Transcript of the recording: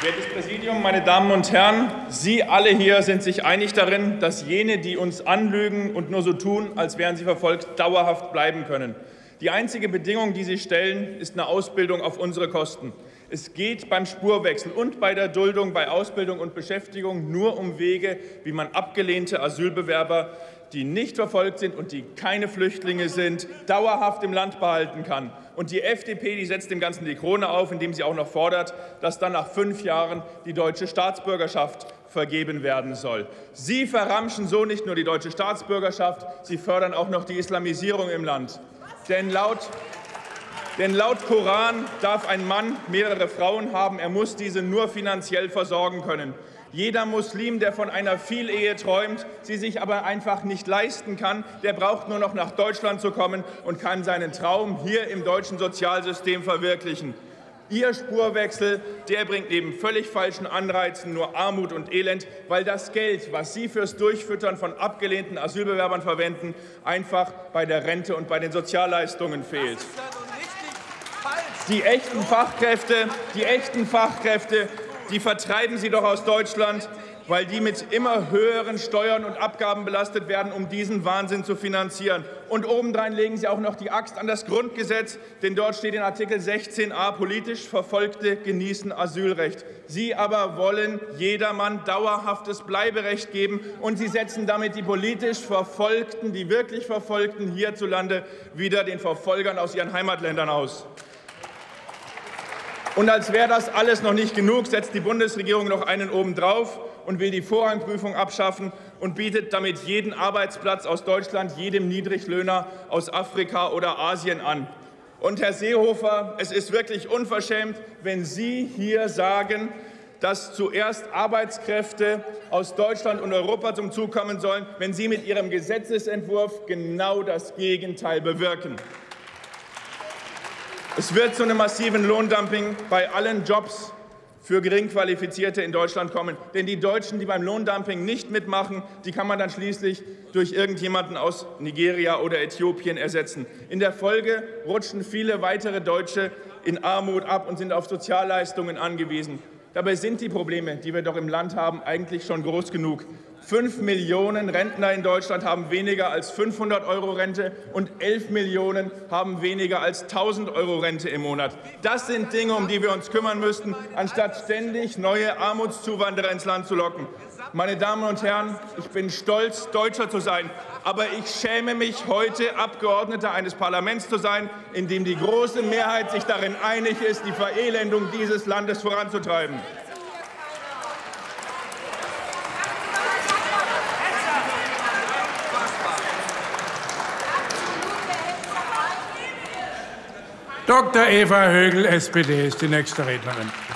Wertes Präsidium, meine Damen und Herren, Sie alle hier sind sich einig darin, dass jene, die uns anlügen und nur so tun, als wären sie verfolgt, dauerhaft bleiben können. Die einzige Bedingung, die Sie stellen, ist eine Ausbildung auf unsere Kosten. Es geht beim Spurwechsel und bei der Duldung, bei Ausbildung und Beschäftigung nur um Wege, wie man abgelehnte Asylbewerber, die nicht verfolgt sind und die keine Flüchtlinge sind, dauerhaft im Land behalten kann. Und die FDP, die setzt dem Ganzen die Krone auf, indem sie auch noch fordert, dass dann nach 5 Jahren die deutsche Staatsbürgerschaft vergeben werden soll. Sie verramschen so nicht nur die deutsche Staatsbürgerschaft, sie fördern auch noch die Islamisierung im Land. Denn laut Koran darf ein Mann mehrere Frauen haben, er muss diese nur finanziell versorgen können. Jeder Muslim, der von einer Vielehe träumt, sie sich aber einfach nicht leisten kann, der braucht nur noch nach Deutschland zu kommen und kann seinen Traum hier im deutschen Sozialsystem verwirklichen. Ihr Spurwechsel, der bringt neben völlig falschen Anreizen nur Armut und Elend, weil das Geld, was Sie fürs Durchfüttern von abgelehnten Asylbewerbern verwenden, einfach bei der Rente und bei den Sozialleistungen fehlt. Die echten Fachkräfte, die vertreiben Sie doch aus Deutschland, weil die mit immer höheren Steuern und Abgaben belastet werden, um diesen Wahnsinn zu finanzieren. Und obendrein legen Sie auch noch die Axt an das Grundgesetz, denn dort steht in Artikel 16a, politisch Verfolgte genießen Asylrecht. Sie aber wollen jedermann dauerhaftes Bleiberecht geben, und Sie setzen damit die politisch Verfolgten, die wirklich Verfolgten hierzulande wieder den Verfolgern aus ihren Heimatländern aus. Und als wäre das alles noch nicht genug, setzt die Bundesregierung noch einen obendrauf und will die Vorrangprüfung abschaffen und bietet damit jeden Arbeitsplatz aus Deutschland jedem Niedriglöhner aus Afrika oder Asien an. Und Herr Seehofer, es ist wirklich unverschämt, wenn Sie hier sagen, dass zuerst Arbeitskräfte aus Deutschland und Europa zum Zug kommen sollen, wenn Sie mit Ihrem Gesetzesentwurf genau das Gegenteil bewirken. Es wird zu einem massiven Lohndumping bei allen Jobs für Geringqualifizierte in Deutschland kommen. Denn die Deutschen, die beim Lohndumping nicht mitmachen, die kann man dann schließlich durch irgendjemanden aus Nigeria oder Äthiopien ersetzen. In der Folge rutschen viele weitere Deutsche in Armut ab und sind auf Sozialleistungen angewiesen. Dabei sind die Probleme, die wir doch im Land haben, eigentlich schon groß genug. 5 Millionen Rentner in Deutschland haben weniger als 500 € Rente und 11 Millionen haben weniger als 1.000 € Rente im Monat. Das sind Dinge, um die wir uns kümmern müssten, anstatt ständig neue Armutszuwanderer ins Land zu locken. Meine Damen und Herren, ich bin stolz, Deutscher zu sein, aber ich schäme mich, heute Abgeordneter eines Parlaments zu sein, in dem die große Mehrheit sich darin einig ist, die Verelendung dieses Landes voranzutreiben. Dr. Eva Högl, SPD, ist die nächste Rednerin.